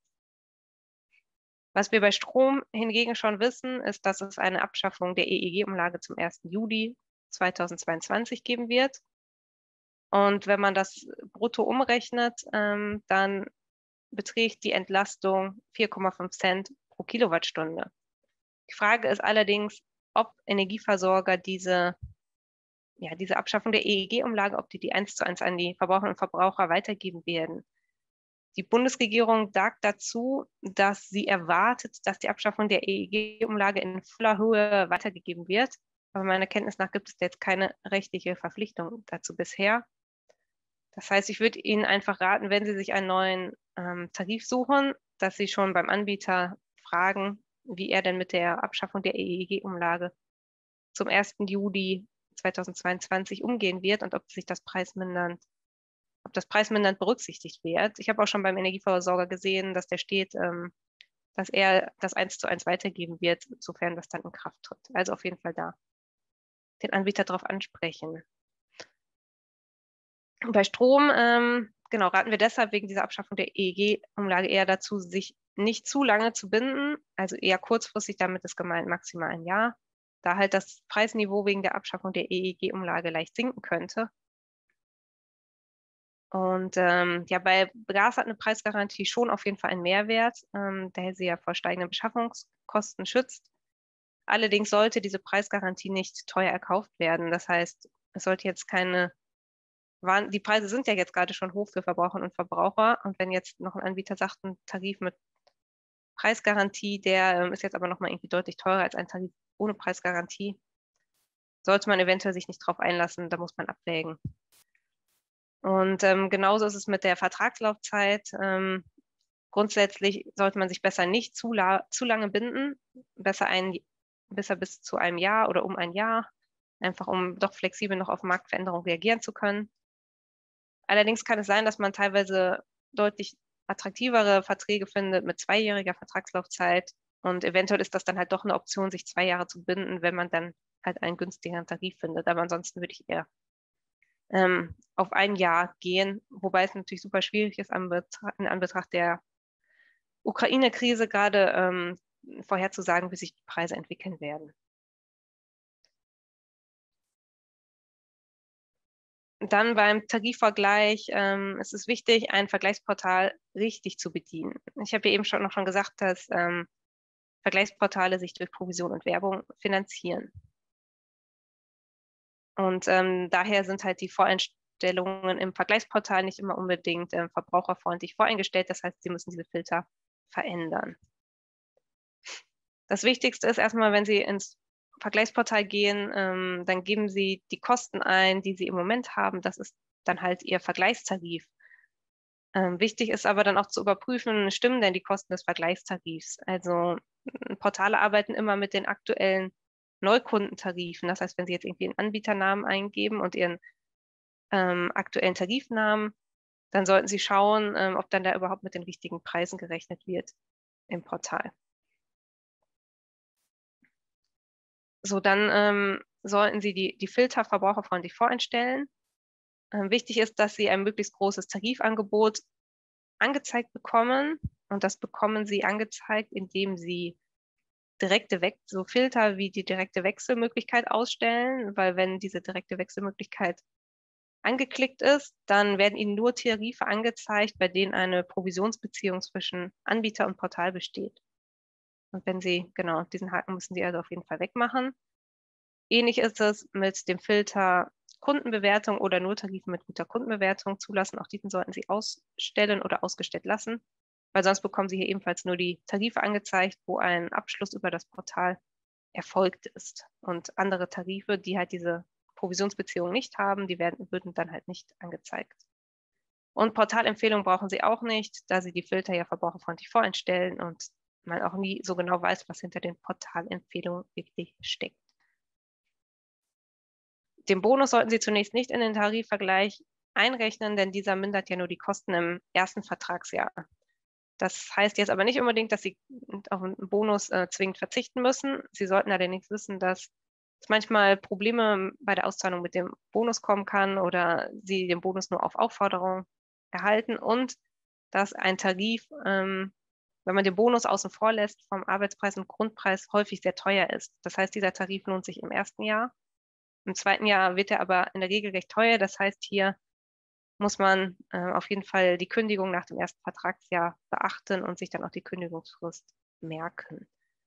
Speaker 1: Was wir bei Strom hingegen schon wissen, ist, dass es eine Abschaffung der E E G-Umlage zum ersten Juli zweitausendzweiundzwanzig geben wird. Und wenn man das brutto umrechnet, ähm, dann beträgt die Entlastung vier Komma fünf Cent pro Kilowattstunde. Die Frage ist allerdings, ob Energieversorger diese, ja, diese Abschaffung der E E G-Umlage, ob die die eins zu eins an die Verbraucherinnen und Verbraucher weitergeben werden. Die Bundesregierung sagt dazu, dass sie erwartet, dass die Abschaffung der E E G-Umlage in voller Höhe weitergegeben wird. Aber meiner Kenntnis nach gibt es jetzt keine rechtliche Verpflichtung dazu bisher. Das heißt, ich würde Ihnen einfach raten, wenn Sie sich einen neuen ähm, Tarif suchen, dass Sie schon beim Anbieter fragen, wie er denn mit der Abschaffung der E E G-Umlage zum ersten Juli zweitausendzweiundzwanzig umgehen wird und ob sich das preismindernd, ob das preismindernd berücksichtigt wird. Ich habe auch schon beim Energieversorger gesehen, dass der steht, ähm, dass er das eins zu eins weitergeben wird, sofern das dann in Kraft tritt. Also auf jeden Fall da den Anbieter darauf ansprechen. Bei Strom, ähm, genau, raten wir deshalb wegen dieser Abschaffung der E E G-Umlage eher dazu, sich nicht zu lange zu binden, also eher kurzfristig, damit ist gemeint maximal ein Jahr, da halt das Preisniveau wegen der Abschaffung der E E G-Umlage leicht sinken könnte. Und ähm, ja, bei Gas hat eine Preisgarantie schon auf jeden Fall einen Mehrwert, ähm, da sie ja vor steigenden Beschaffungskosten schützt. Allerdings sollte diese Preisgarantie nicht teuer erkauft werden. Das heißt, es sollte jetzt keine waren, die Preise sind ja jetzt gerade schon hoch für Verbraucherinnen und Verbraucher. Und wenn jetzt noch ein Anbieter sagt, ein Tarif mit Preisgarantie, der ähm, ist jetzt aber nochmal irgendwie deutlich teurer als ein Tarif ohne Preisgarantie, sollte man eventuell sich nicht drauf einlassen, da muss man abwägen. Und ähm, genauso ist es mit der Vertragslaufzeit. Ähm, grundsätzlich sollte man sich besser nicht zu, la zu lange binden, besser, ein, besser bis zu einem Jahr oder um ein Jahr, einfach um doch flexibel noch auf Marktveränderungen reagieren zu können. Allerdings kann es sein, dass man teilweise deutlich attraktivere Verträge findet mit zweijähriger Vertragslaufzeit. Und eventuell ist das dann halt doch eine Option, sich zwei Jahre zu binden, wenn man dann halt einen günstigeren Tarif findet. Aber ansonsten würde ich eher ähm, auf ein Jahr gehen, wobei es natürlich super schwierig ist, in Anbetracht der Ukraine-Krise gerade ähm, vorherzusagen, wie sich die Preise entwickeln werden. Dann beim Tarifvergleich ähm, ist es wichtig, ein Vergleichsportal richtig zu bedienen. Ich habe ja eben schon noch schon gesagt, dass ähm, Vergleichsportale sich durch Provision und Werbung finanzieren. Und ähm, daher sind halt die Voreinstellungen im Vergleichsportal nicht immer unbedingt äh, verbraucherfreundlich voreingestellt. Das heißt, Sie müssen diese Filter verändern. Das Wichtigste ist erstmal, wenn Sie ins Vergleichsportal gehen, ähm, dann geben Sie die Kosten ein, die Sie im Moment haben. Das ist dann halt Ihr Vergleichstarif. Ähm, wichtig ist aber dann auch zu überprüfen, stimmen denn die Kosten des Vergleichstarifs? Also Portale arbeiten immer mit den aktuellen Neukundentarifen. Das heißt, wenn Sie jetzt irgendwie einen Anbieternamen eingeben und Ihren ähm, aktuellen Tarifnamen, dann sollten Sie schauen, ähm, ob dann da überhaupt mit den richtigen Preisen gerechnet wird im Portal. So, dann ähm, sollten Sie die, die Filter verbraucherfreundlich voreinstellen. Ähm, wichtig ist, dass Sie ein möglichst großes Tarifangebot angezeigt bekommen. Und das bekommen Sie angezeigt, indem Sie direkte We- so Filter wie die direkte Wechselmöglichkeit ausstellen, weil wenn diese direkte Wechselmöglichkeit angeklickt ist, dann werden Ihnen nur Tarife angezeigt, bei denen eine Provisionsbeziehung zwischen Anbieter und Portal besteht. Und wenn Sie, genau, diesen Haken müssen Sie also auf jeden Fall wegmachen. Ähnlich ist es mit dem Filter Kundenbewertung oder nur Tarife mit guter Kundenbewertung zulassen. Auch diesen sollten Sie ausstellen oder ausgestellt lassen, weil sonst bekommen Sie hier ebenfalls nur die Tarife angezeigt, wo ein Abschluss über das Portal erfolgt ist. Und andere Tarife, die halt diese Provisionsbeziehung nicht haben, die werden, würden dann halt nicht angezeigt. Und Portalempfehlungen brauchen Sie auch nicht, da Sie die Filter ja verbraucherfreundlich voreinstellen und man auch nie so genau weiß, was hinter den Portalempfehlungen wirklich steckt. Den Bonus sollten Sie zunächst nicht in den Tarifvergleich einrechnen, denn dieser mindert ja nur die Kosten im ersten Vertragsjahr. Das heißt jetzt aber nicht unbedingt, dass Sie auf einen Bonus äh, zwingend verzichten müssen. Sie sollten allerdings wissen, dass es manchmal Probleme bei der Auszahlung mit dem Bonus kommen kann oder Sie den Bonus nur auf Aufforderung erhalten und dass ein Tarif, ähm, wenn man den Bonus außen vor lässt, vom Arbeitspreis und Grundpreis häufig sehr teuer ist. Das heißt, dieser Tarif lohnt sich im ersten Jahr. Im zweiten Jahr wird er aber in der Regel recht teuer. Das heißt, hier muss man äh, auf jeden Fall die Kündigung nach dem ersten Vertragsjahr beachten und sich dann auch die Kündigungsfrist merken.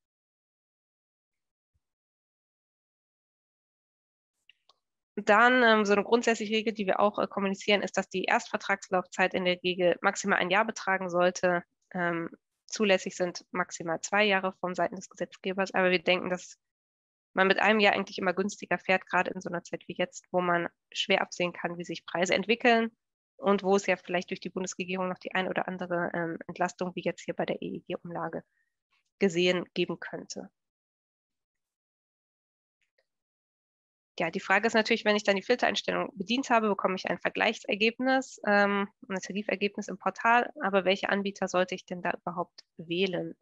Speaker 1: Dann ähm, so eine grundsätzliche Regel, die wir auch äh, kommunizieren, ist, dass die Erstvertragslaufzeit in der Regel maximal ein Jahr betragen sollte. Ähm, zulässig sind maximal zwei Jahre von Seiten des Gesetzgebers, aber wir denken, dass man mit einem Jahr eigentlich immer günstiger fährt, gerade in so einer Zeit wie jetzt, wo man schwer absehen kann, wie sich Preise entwickeln und wo es ja vielleicht durch die Bundesregierung noch die ein oder andere ähm, Entlastung, wie jetzt hier bei der E E G-Umlage, gesehen geben könnte. Ja, die Frage ist natürlich, wenn ich dann die Filtereinstellung bedient habe, bekomme ich ein Vergleichsergebnis, ähm, ein Tarifergebnis im Portal, aber welche Anbieter sollte ich denn da überhaupt wählen?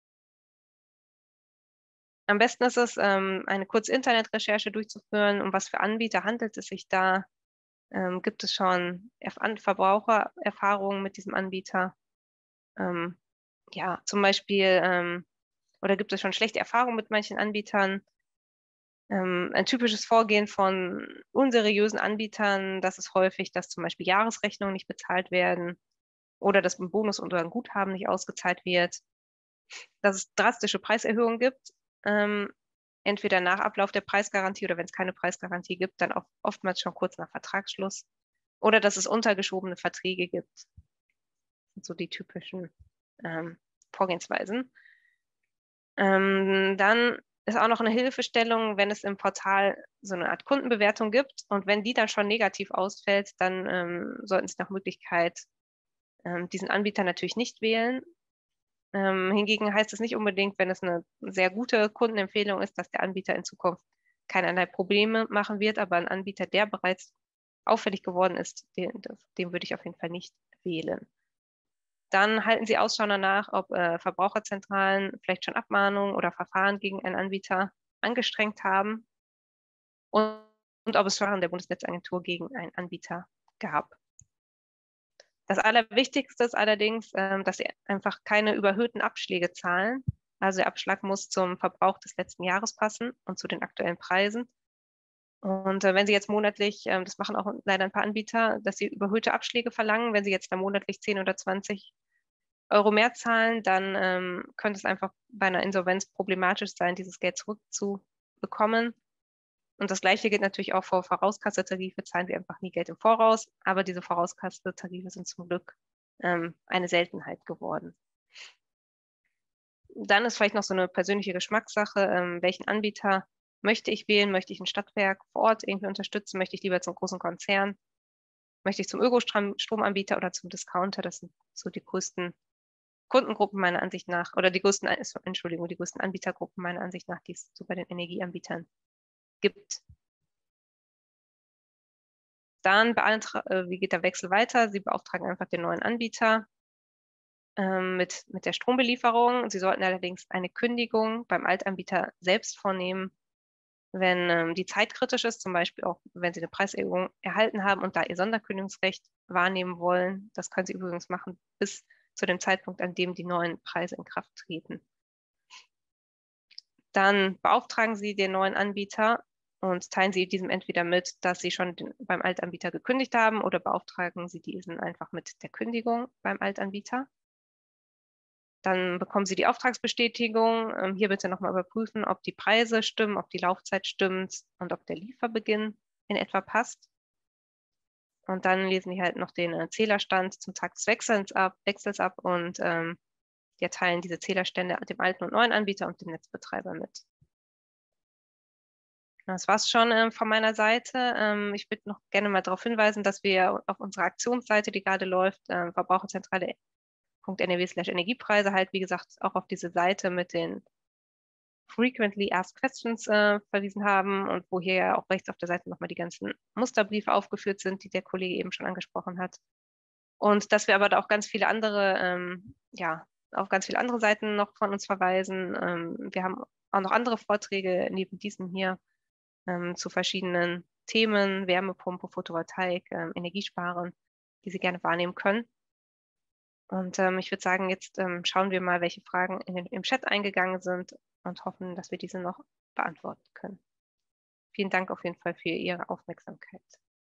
Speaker 1: Am besten ist es, ähm, eine kurze Internetrecherche durchzuführen, um was für Anbieter handelt es sich da. Ähm, gibt es schon Erf Verbrauchererfahrungen mit diesem Anbieter? Ähm, ja, zum Beispiel, ähm, oder gibt es schon schlechte Erfahrungen mit manchen Anbietern? Ähm, ein typisches Vorgehen von unseriösen Anbietern, das ist häufig, dass zum Beispiel Jahresrechnungen nicht bezahlt werden oder dass ein Bonus oder ein Guthaben nicht ausgezahlt wird, dass es drastische Preiserhöhungen gibt, ähm, entweder nach Ablauf der Preisgarantie oder wenn es keine Preisgarantie gibt, dann auch oftmals schon kurz nach Vertragsschluss. Oder dass es untergeschobene Verträge gibt. Das sind so die typischen ähm, Vorgehensweisen. Ähm, dann ist auch noch eine Hilfestellung, wenn es im Portal so eine Art Kundenbewertung gibt. Und wenn die dann schon negativ ausfällt, dann ähm, sollten Sie nach Möglichkeit ähm, diesen Anbieter natürlich nicht wählen. Ähm, hingegen heißt es nicht unbedingt, wenn es eine sehr gute Kundenempfehlung ist, dass der Anbieter in Zukunft keinerlei Probleme machen wird. Aber ein Anbieter, der bereits auffällig geworden ist, den, den würde ich auf jeden Fall nicht wählen. Dann halten Sie Ausschau danach, ob äh, Verbraucherzentralen vielleicht schon Abmahnungen oder Verfahren gegen einen Anbieter angestrengt haben und, und ob es Verfahren der Bundesnetzagentur gegen einen Anbieter gab. Das Allerwichtigste ist allerdings, ähm, dass Sie einfach keine überhöhten Abschläge zahlen. Also der Abschlag muss zum Verbrauch des letzten Jahres passen und zu den aktuellen Preisen. Und äh, wenn Sie jetzt monatlich, ähm, das machen auch leider ein paar Anbieter, dass sie überhöhte Abschläge verlangen, wenn Sie jetzt da monatlich zehn oder zwanzig Euro mehr zahlen, dann ähm, könnte es einfach bei einer Insolvenz problematisch sein, dieses Geld zurückzubekommen. Und das Gleiche gilt natürlich auch für Vorauskasse-Tarife, zahlen wir einfach nie Geld im Voraus, aber diese Vorauskasse-Tarife sind zum Glück ähm, eine Seltenheit geworden. Dann ist vielleicht noch so eine persönliche Geschmackssache, ähm, welchen Anbieter möchte ich wählen? Möchte ich ein Stadtwerk vor Ort irgendwie unterstützen? Möchte ich lieber zum großen Konzern? Möchte ich zum Ökostromanbieter oder zum Discounter? Das sind so die größten Kundengruppen meiner Ansicht nach, oder die größten, Entschuldigung, die größten Anbietergruppen meiner Ansicht nach, die es so bei den Energieanbietern gibt. Dann beantragen, wie geht der Wechsel weiter? Sie beauftragen einfach den neuen Anbieter ähm, mit, mit der Strombelieferung. Sie sollten allerdings eine Kündigung beim Altanbieter selbst vornehmen, wenn ähm, die Zeit kritisch ist, zum Beispiel auch, wenn Sie eine Preiserhöhung erhalten haben und da Ihr Sonderkündigungsrecht wahrnehmen wollen. Das können Sie übrigens machen bis zu dem Zeitpunkt, an dem die neuen Preise in Kraft treten. Dann beauftragen Sie den neuen Anbieter und teilen Sie diesem entweder mit, dass Sie schon den, beim Altanbieter gekündigt haben, oder beauftragen Sie diesen einfach mit der Kündigung beim Altanbieter. Dann bekommen Sie die Auftragsbestätigung. Ähm, hier bitte nochmal überprüfen, ob die Preise stimmen, ob die Laufzeit stimmt und ob der Lieferbeginn in etwa passt. Und dann lesen Sie halt noch den äh, Zählerstand zum Tag des Wechsels ab, Wechsels ab und ähm, die erteilen diese Zählerstände dem alten und neuen Anbieter und dem Netzbetreiber mit. Das war's schon ähm, von meiner Seite. Ähm, ich würde noch gerne mal darauf hinweisen, dass wir auf unserer Aktionsseite, die gerade läuft, äh, verbraucherzentrale punkt n r w slash Energiepreise, halt wie gesagt auch auf diese Seite mit den Frequently Asked Questions äh, verwiesen haben und wo hier ja auch rechts auf der Seite nochmal die ganzen Musterbriefe aufgeführt sind, die der Kollege eben schon angesprochen hat. Und dass wir aber da auch ganz viele andere, ähm, ja, auf ganz viele andere Seiten noch von uns verweisen. Ähm, wir haben auch noch andere Vorträge neben diesem hier ähm, zu verschiedenen Themen, Wärmepumpe, Photovoltaik, ähm, Energiesparen, die Sie gerne wahrnehmen können. Und ähm, ich würde sagen, jetzt ähm, schauen wir mal, welche Fragen in den, im Chat eingegangen sind und hoffen, dass wir diese noch beantworten können. Vielen Dank auf jeden Fall für Ihre Aufmerksamkeit.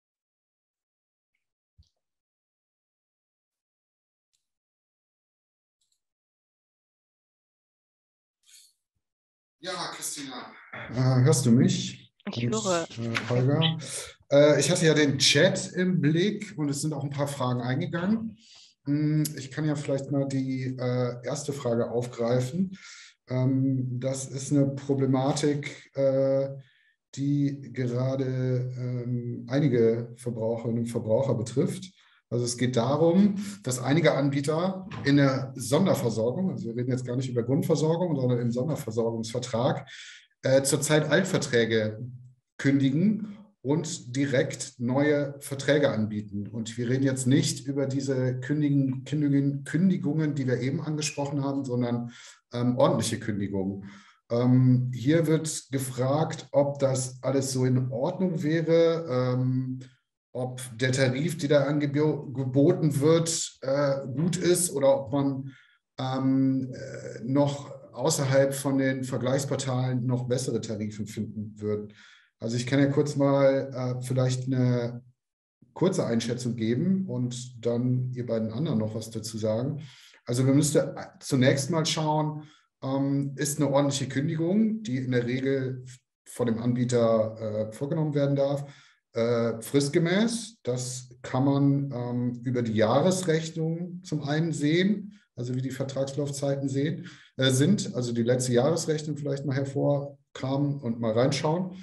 Speaker 3: Ja, Christina, äh, hörst du mich?
Speaker 1: Ich höre.
Speaker 3: Und, äh, Holger. Äh, ich hatte ja den Chat im Blick und es sind auch ein paar Fragen eingegangen. Hm, ich kann ja vielleicht mal die äh, erste Frage aufgreifen. Ähm, das ist eine Problematik, äh, die gerade ähm, einige Verbraucherinnen und Verbraucher betrifft. Also es geht darum, dass einige Anbieter in der Sonderversorgung, also wir reden jetzt gar nicht über Grundversorgung, sondern im Sonderversorgungsvertrag, äh, zurzeit Altverträge kündigen und direkt neue Verträge anbieten. Und wir reden jetzt nicht über diese Kündigen, Kündigen, Kündigungen, die wir eben angesprochen haben, sondern ähm, ordentliche Kündigungen. Ähm, hier wird gefragt, ob das alles so in Ordnung wäre, ähm, ob der Tarif, der da angeboten wird, äh, gut ist oder ob man ähm, äh, noch außerhalb von den Vergleichsportalen noch bessere Tarife finden würde. Also ich kann ja kurz mal äh, vielleicht eine kurze Einschätzung geben und dann ihr beiden anderen noch was dazu sagen. Also wir müssten zunächst mal schauen, ähm, ist eine ordentliche Kündigung, die in der Regel von dem Anbieter äh, vorgenommen werden darf, äh, fristgemäß. Das kann man ähm, über die Jahresrechnung zum einen sehen, also wie die Vertragslaufzeiten sehen, äh, sind, also die letzte Jahresrechnung vielleicht mal hervorkramen und mal reinschauen.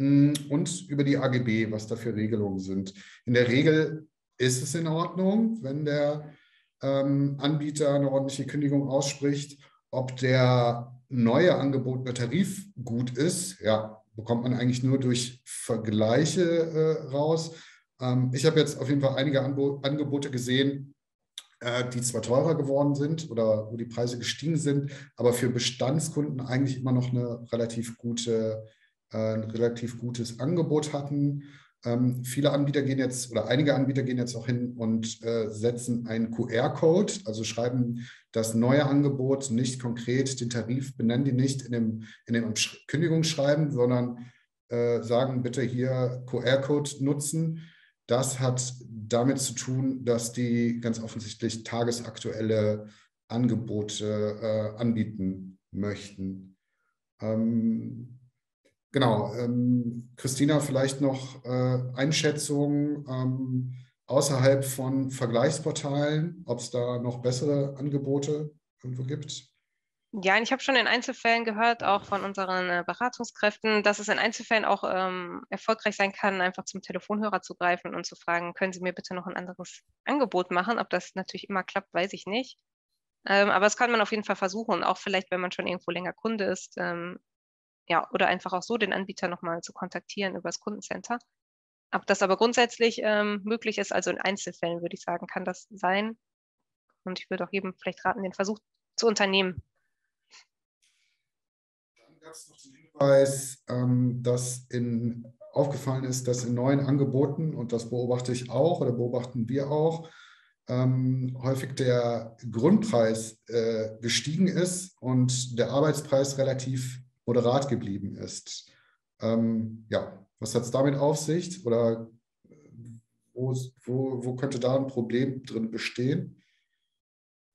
Speaker 3: Und über die A G B, was da für Regelungen sind. In der Regel ist es in Ordnung, wenn der ähm, Anbieter eine ordentliche Kündigung ausspricht. Ob der neue angebotene Tarif gut ist, ja, bekommt man eigentlich nur durch Vergleiche äh, raus. Ähm, ich habe jetzt auf jeden Fall einige Anbo- Angebote gesehen, äh, die zwar teurer geworden sind oder wo die Preise gestiegen sind, aber für Bestandskunden eigentlich immer noch eine relativ gute ein relativ gutes Angebot hatten. Ähm, viele Anbieter gehen jetzt oder einige Anbieter gehen jetzt auch hin und äh, setzen einen Q R-Code, also schreiben das neue Angebot nicht konkret, den Tarif benennen die nicht in dem, in dem Kündigungsschreiben, sondern äh, sagen bitte hier Q R-Code nutzen. Das hat damit zu tun, dass die ganz offensichtlich tagesaktuelle Angebote äh, anbieten möchten. Ähm, Genau, ähm, Christina, vielleicht noch äh, Einschätzungen ähm, außerhalb von Vergleichsportalen, ob es da noch bessere Angebote irgendwo gibt?
Speaker 1: Ja, ich habe schon in Einzelfällen gehört, auch von unseren äh, Beratungskräften, dass es in Einzelfällen auch ähm, erfolgreich sein kann, einfach zum Telefonhörer zu greifen und zu fragen, können Sie mir bitte noch ein anderes Angebot machen? Ob das natürlich immer klappt, weiß ich nicht. Ähm, aber das kann man auf jeden Fall versuchen, auch vielleicht, wenn man schon irgendwo länger Kunde ist, ähm, ja, oder einfach auch so den Anbieter nochmal zu kontaktieren über das Kundencenter. Ob das aber grundsätzlich ähm, möglich ist, also in Einzelfällen würde ich sagen, kann das sein. Und ich würde auch jedem vielleicht raten, den Versuch zu unternehmen.
Speaker 3: Dann gab es noch den Hinweis, ähm, dass in, aufgefallen ist, dass in neuen Angeboten, und das beobachte ich auch oder beobachten wir auch, ähm, häufig der Grundpreis äh, gestiegen ist und der Arbeitspreis relativ moderat geblieben ist. Ähm, ja, was hat es damit auf sich? Oder wo, wo, wo könnte da ein Problem drin bestehen?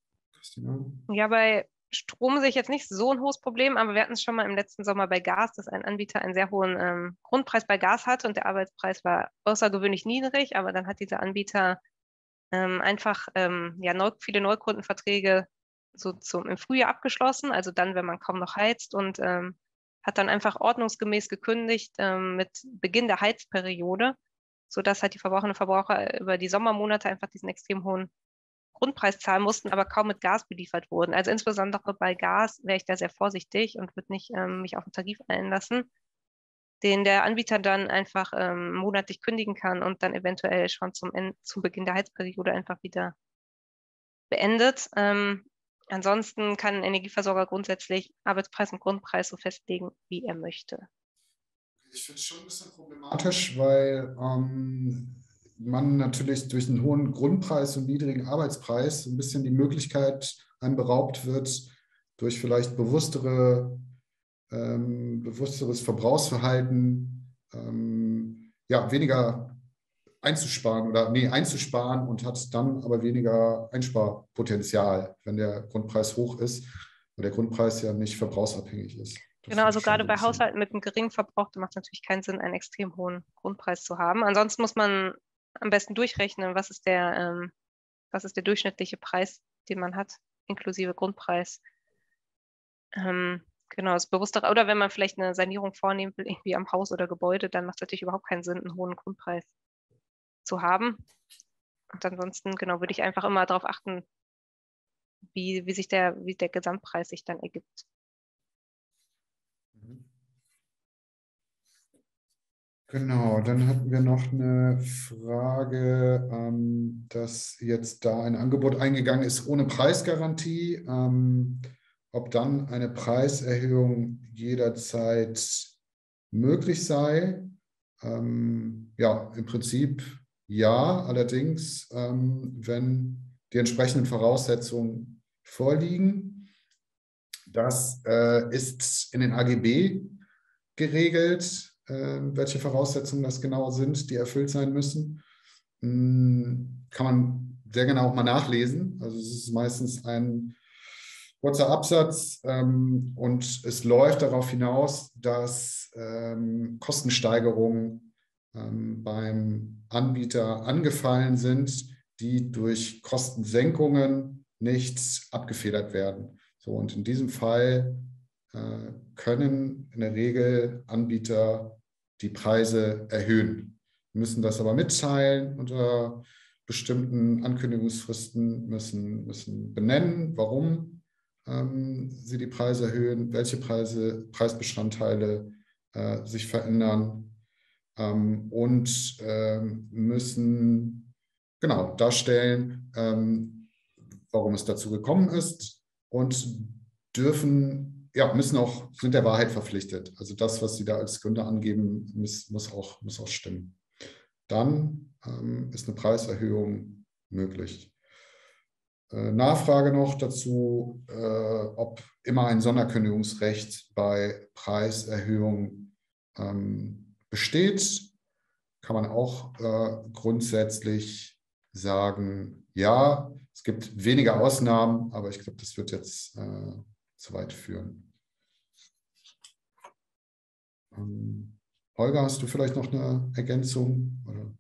Speaker 3: Christina?
Speaker 1: Ja, bei Strom sehe ich jetzt nicht so ein hohes Problem, aber wir hatten es schon mal im letzten Sommer bei Gas, dass ein Anbieter einen sehr hohen ähm, Grundpreis bei Gas hatte und der Arbeitspreis war außergewöhnlich niedrig, aber dann hat dieser Anbieter ähm, einfach ähm, ja, neu, viele Neukundenverträge so zum, im Frühjahr abgeschlossen, also dann, wenn man kaum noch heizt und ähm, hat dann einfach ordnungsgemäß gekündigt ähm, mit Beginn der Heizperiode, sodass halt die Verbraucherinnen und Verbraucher über die Sommermonate einfach diesen extrem hohen Grundpreis zahlen mussten, aber kaum mit Gas beliefert wurden. Also insbesondere bei Gas wäre ich da sehr vorsichtig und würde nicht ähm, mich auf den Tarif einlassen, den der Anbieter dann einfach ähm, monatlich kündigen kann und dann eventuell schon zum, End zum Beginn der Heizperiode einfach wieder beendet. Ähm, ansonsten kann ein Energieversorger grundsätzlich Arbeitspreis und Grundpreis so festlegen, wie er möchte.
Speaker 3: Ich finde es schon ein bisschen problematisch, weil ähm, man natürlich durch einen hohen Grundpreis und niedrigen Arbeitspreis ein bisschen die Möglichkeit einem beraubt wird, durch vielleicht bewusstere, ähm, bewussteres Verbrauchsverhalten ähm, ja, weniger einzusparen oder nee, einzusparen und hat dann aber weniger Einsparpotenzial, wenn der Grundpreis hoch ist, weil der Grundpreis ja nicht verbrauchsabhängig ist. Das
Speaker 1: Genau,
Speaker 3: finde
Speaker 1: also
Speaker 3: ich schon
Speaker 1: gerade
Speaker 3: so ein
Speaker 1: bei
Speaker 3: bisschen.
Speaker 1: Haushalten mit einem geringen Verbrauch, da macht es natürlich keinen Sinn, einen extrem hohen Grundpreis zu haben. Ansonsten muss man am besten durchrechnen, was ist der, ähm, was ist der durchschnittliche Preis, den man hat, inklusive Grundpreis. Ähm, genau, das bewusster, oder wenn man vielleicht eine Sanierung vornehmen will, irgendwie am Haus oder Gebäude, dann macht es natürlich überhaupt keinen Sinn, einen hohen Grundpreis zu haben. Und ansonsten, genau, würde ich einfach immer darauf achten, wie, wie sich der, wie der Gesamtpreis sich dann ergibt.
Speaker 3: Genau, dann hatten wir noch eine Frage, ähm, dass jetzt da ein Angebot eingegangen ist ohne Preisgarantie, ähm, ob dann eine Preiserhöhung jederzeit möglich sei. Ähm, ja, im Prinzip ja, allerdings, ähm, wenn die entsprechenden Voraussetzungen vorliegen. Das äh, ist in den A G B geregelt, äh, welche Voraussetzungen das genau sind, die erfüllt sein müssen. Hm, kann man sehr genau auch mal nachlesen. Also es ist meistens ein kurzer Absatz ähm, und es läuft darauf hinaus, dass ähm, Kostensteigerungen ähm, beim Anbieter angefallen sind, die durch Kostensenkungen nicht abgefedert werden. So, und in diesem Fall äh, können in der Regel Anbieter die Preise erhöhen, müssen das aber mitteilen unter bestimmten Ankündigungsfristen, müssen, müssen benennen, warum ähm, sie die Preise erhöhen, welche Preise, Preisbestandteile äh, sich verändern ähm, und ähm, müssen genau darstellen, ähm, warum es dazu gekommen ist und dürfen, ja, müssen auch, sind der Wahrheit verpflichtet. Also das, was sie da als Gründe angeben, muss, muss, auch, muss auch stimmen. Dann ähm, ist eine Preiserhöhung möglich. Äh, Nachfrage noch dazu, äh, ob immer ein Sonderkündigungsrecht bei Preiserhöhung ähm, besteht. Kann man auch äh, grundsätzlich sagen, ja, es gibt wenige Ausnahmen, aber ich glaube, das wird jetzt äh, zu weit führen. Ähm, Holger, hast du vielleicht noch eine Ergänzung? Oder,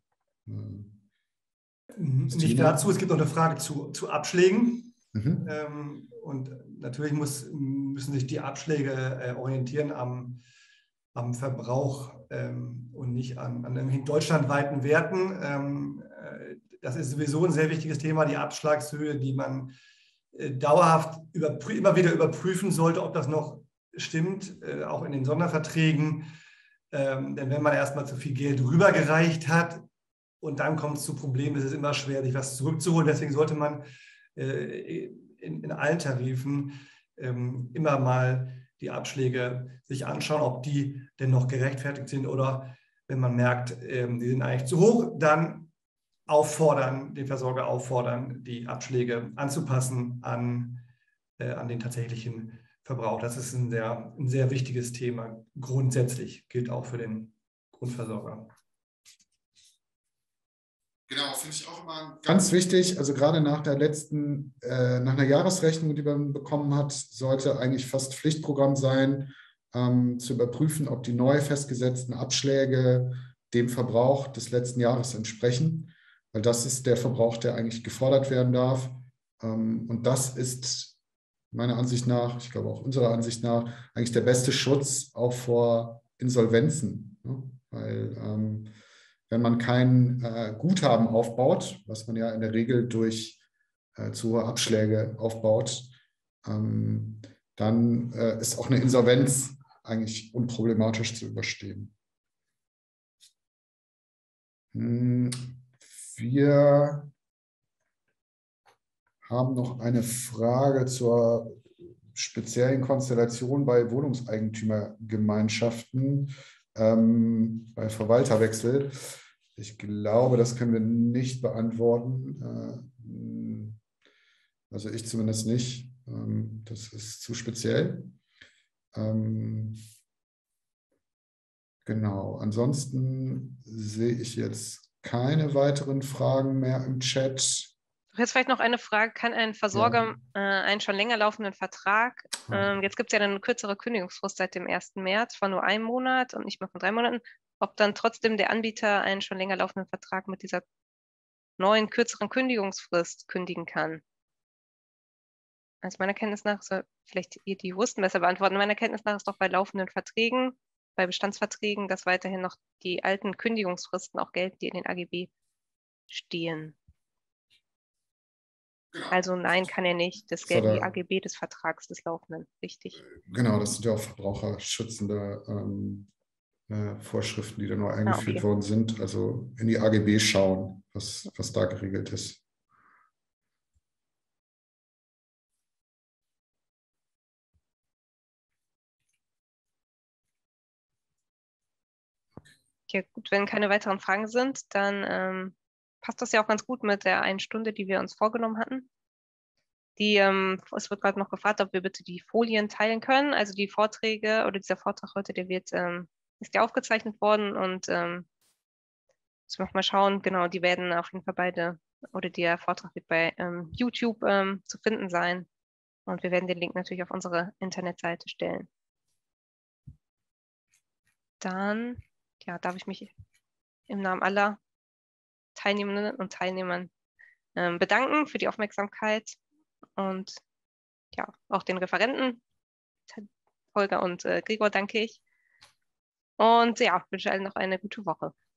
Speaker 3: äh,
Speaker 4: Nicht dazu, es gibt noch eine Frage zu, zu Abschlägen.
Speaker 3: Mhm.
Speaker 4: Ähm, und natürlich muss, müssen sich die Abschläge äh, orientieren am, am Verbrauch ähm, und nicht an, an den deutschlandweiten Werten. Ähm, äh, das ist sowieso ein sehr wichtiges Thema, die Abschlagshöhe, die man äh, dauerhaft immer wieder überprüfen sollte, ob das noch stimmt, äh, auch in den Sonderverträgen. Ähm, denn wenn man erstmal zu viel Geld rübergereicht hat und dann kommt es zu Problemen, ist es immer schwer, sich was zurückzuholen. Deswegen sollte man äh, in, in allen Tarifen ähm, immer mal die Abschläge sich anschauen, ob die denn noch gerechtfertigt sind oder wenn man merkt, ähm, die sind eigentlich zu hoch, dann auffordern, den Versorger auffordern, die Abschläge anzupassen an, äh, an den tatsächlichen Verbrauch. Das ist ein sehr, ein sehr wichtiges Thema. Grundsätzlich gilt auch für den Grundversorger.
Speaker 3: Genau, finde ich auch immer ganz wichtig. Also gerade nach der letzten, äh, nach einer Jahresrechnung, die man bekommen hat, sollte eigentlich fast Pflichtprogramm sein, ähm, zu überprüfen, ob die neu festgesetzten Abschläge dem Verbrauch des letzten Jahres entsprechen. Weil das ist der Verbrauch, der eigentlich gefordert werden darf. Ähm, und das ist meiner Ansicht nach, ich glaube auch unserer Ansicht nach, eigentlich der beste Schutz auch vor Insolvenzen. Ne? Weil ähm, wenn man kein äh, Guthaben aufbaut, was man ja in der Regel durch äh, zu hohe Abschläge aufbaut, ähm, dann äh, ist auch eine Insolvenz eigentlich unproblematisch zu überstehen. Hm, wir haben noch eine Frage zur speziellen Konstellation bei Wohnungseigentümergemeinschaften, ähm, bei Verwalterwechsel. Ich glaube, das können wir nicht beantworten. Äh, also ich zumindest nicht. Ähm, das ist zu speziell. Ähm, genau. Ansonsten sehe ich jetzt keine weiteren Fragen mehr im Chat.
Speaker 1: Jetzt vielleicht noch eine Frage, kann ein Versorger ja. äh, einen schon länger laufenden Vertrag, ähm, jetzt gibt es ja eine kürzere Kündigungsfrist seit dem ersten März von nur einem Monat und nicht mehr von drei Monaten, ob dann trotzdem der Anbieter einen schon länger laufenden Vertrag mit dieser neuen, kürzeren Kündigungsfrist kündigen kann? Also meiner Kenntnis nach, so, vielleicht ihr die Juristen besser beantworten, meiner Kenntnis nach ist doch bei laufenden Verträgen, bei Bestandsverträgen, dass weiterhin noch die alten Kündigungsfristen auch gelten, die in den A G B stehen. Also nein, kann er nicht. Das gelten die A G B des Vertrags des Laufenden. Richtig.
Speaker 3: Genau, das sind ja auch verbraucherschützende ähm, äh, Vorschriften, die da nur eingeführt ah, okay. worden sind. Also in die A G B schauen, was, was da geregelt ist.
Speaker 1: Ja gut, wenn keine weiteren Fragen sind, dann ähm, passt das ja auch ganz gut mit der einen Stunde, die wir uns vorgenommen hatten. Die, ähm, es wird gerade noch gefragt, ob wir bitte die Folien teilen können. Also die Vorträge oder dieser Vortrag heute, der wird, ähm, ist ja aufgezeichnet worden und ähm, müssen wir mal schauen, genau, die werden auf jeden Fall beide, oder der Vortrag wird bei ähm, YouTube ähm, zu finden sein. Und wir werden den Link natürlich auf unsere Internetseite stellen. Dann, ja, darf ich mich im Namen aller Teilnehmerinnen und Teilnehmern ähm, bedanken für die Aufmerksamkeit und ja, auch den Referenten, Holger und äh, Gregor, danke ich. Und ja, wünsche allen noch eine gute Woche.